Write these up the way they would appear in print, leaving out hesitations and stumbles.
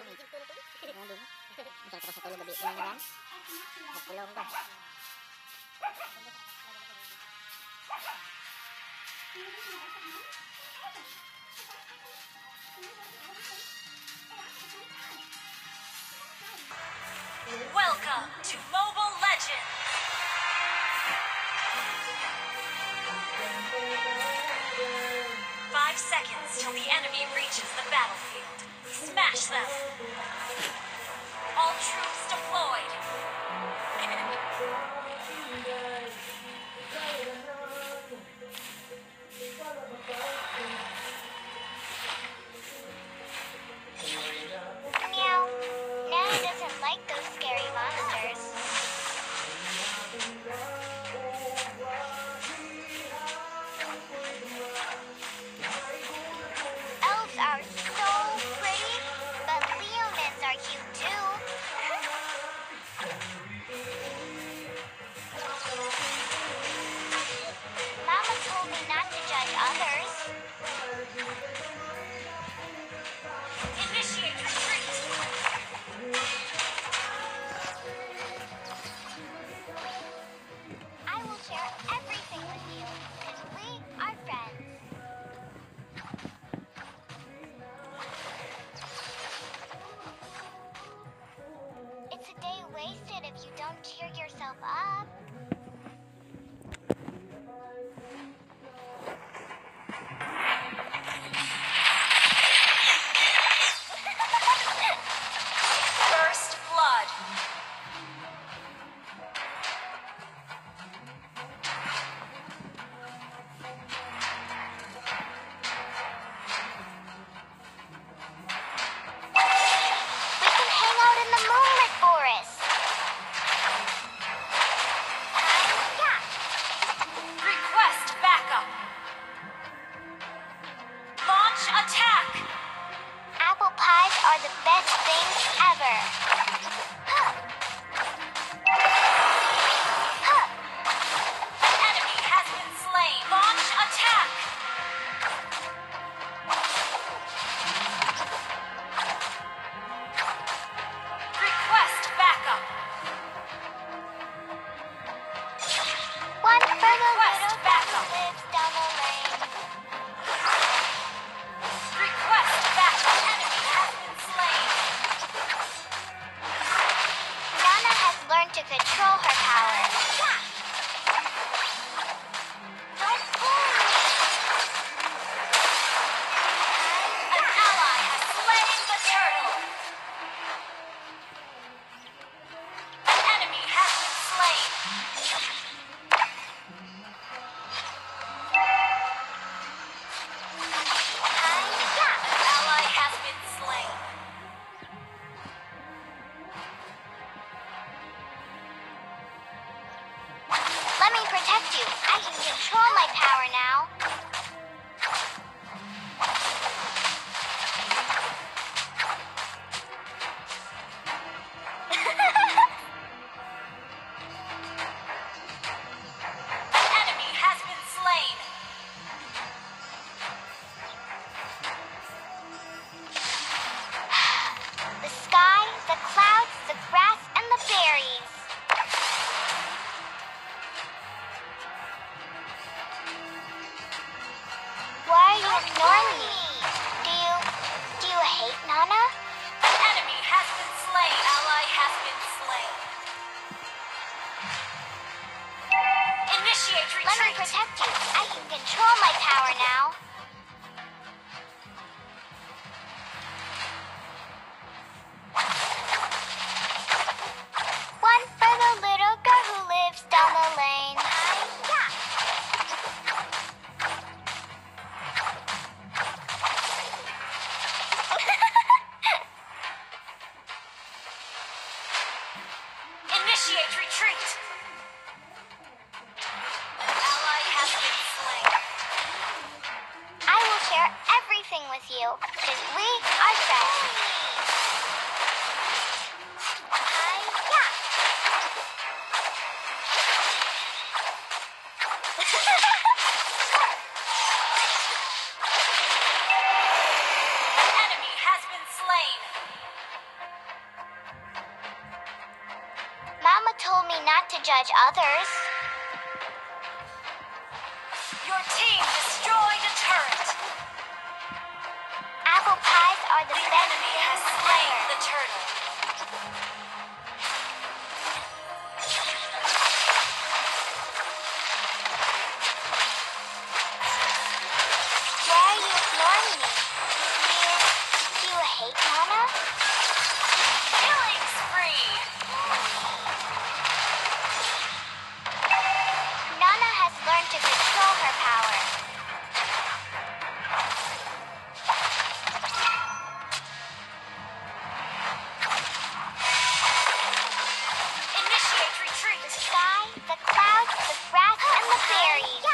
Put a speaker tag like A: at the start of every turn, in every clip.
A: Ayan dun. Masal ka pa sa tulog gabi. Yan na lang. Magpulong ka.
B: Welcome to Mobile Legends! 5 seconds till the enemy reaches the battlefield. Smash them! All troops deployed!
C: Meow. Nana doesn't like those scary monsters. Elves are so pretty, but Leonins are cute too. Mama told me not to judge others.
B: Initiate retreat!
C: I will share everything with you, because we are friends. It's a day wasted if you don't cheer yourself up.
B: First blood!
C: We can hang out in the moonlit forest. Yeah.
B: Request backup! Launch attack!
C: Apple pies are the best things ever. Huh. Huh.
B: An enemy has been slain! Launch attack! Request backup!
C: One for the
B: Request
C: little girl
B: backup.
C: who lives down the lane.
B: Request backup! Enemy has been slain!
C: Nana has learned to control her power. Yeah. Don't pull me.
B: An ally has slain the turtle! An enemy has been slain!
C: Yeah.
B: An ally has been slain!
C: Let me protect you. I can control my power now.
B: An enemy has been slain!
C: The sky, the clouds, the grass, and the berries. Why are you ignoring me? Do you hate Nana?
B: An enemy has been slain! Ally has been slain! Initiate
C: Let me
B: retreat!
C: protect you. I can control my power now. One for the little girl who lives down the lane. Yeah.
B: Initiate retreat! An ally has been slain!
C: I will share everything with you, because we are friends. Yeah.
B: An enemy has been slain!
C: told me not to judge others.
B: Your team destroyed a turret.
C: Apple pies are the
B: The
C: best
B: enemy has
C: things
B: slain
C: ever.
B: the turtle.
C: Why are you ignoring me? Do you hate Nana?
B: Killing spree.
C: Nana has learned to control her power.
B: Initiate retreat.
C: The sky, the clouds, the grass, and the berries.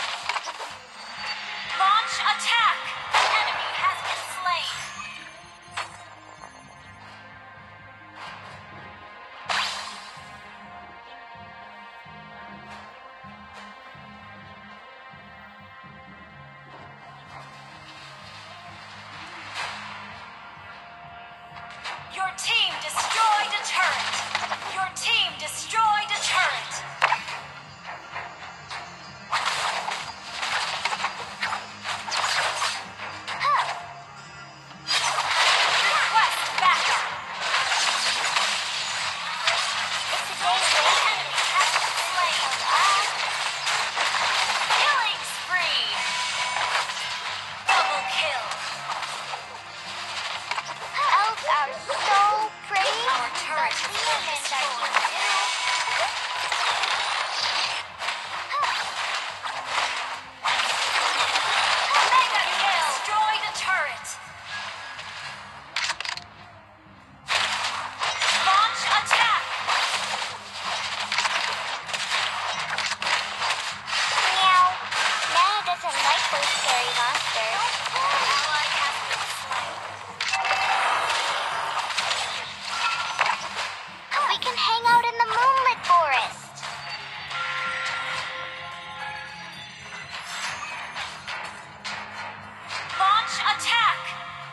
B: Launch attack. The enemy has been slain. Your team destroyed a turret. Your team destroyed a turret. Request backup.
C: It's a day
B: The
C: waiting.
B: enemy has been slain. Killing spree. Double kill.
C: Elves are so pretty.
B: Our turret has
C: but
B: been
C: humans are
B: destroyed.
C: cute too.
B: Mega kill. Destroyed a turret. Launch attack.
C: Meow. Nana doesn't like those scary monsters.
B: Ally has been slain.
C: We can hang out in the moonlit forest.
B: Launch attack.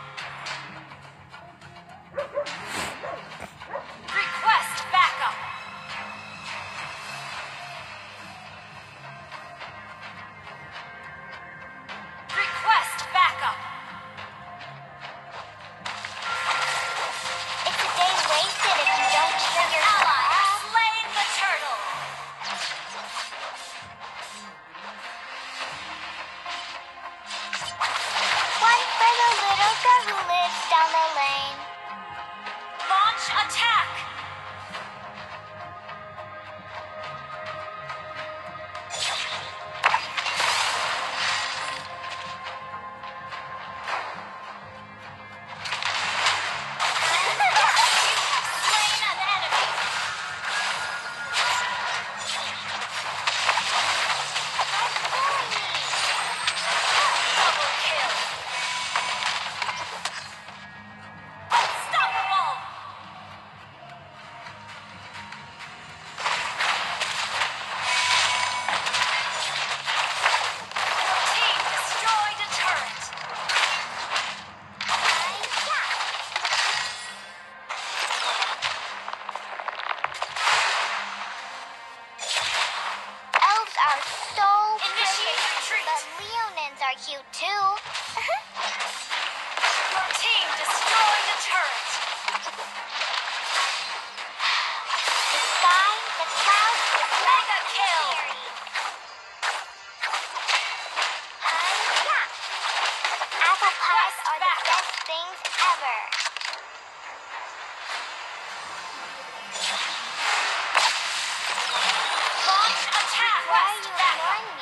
B: Request backup. Request backup.
C: It's a day wasted if you don't cheer your
B: Ally has
C: up.
B: slain the turtle.
C: One for the little girl who lives down the lane.
B: Launch attack. Slain an enemy. Double kill. Unstoppable. Your team destroyed a turret.
C: Elves are so
B: Initiate
C: pretty,
B: retreat.
C: but Leonins are cute too.
B: Your team destroyed a turret.
C: The sky, the clouds, the grass,
B: Mega
C: and the
B: kill.
C: berries. Apple pies are the best things ever.
B: Launch attack.
C: Why are you
B: Request backup.
C: ignoring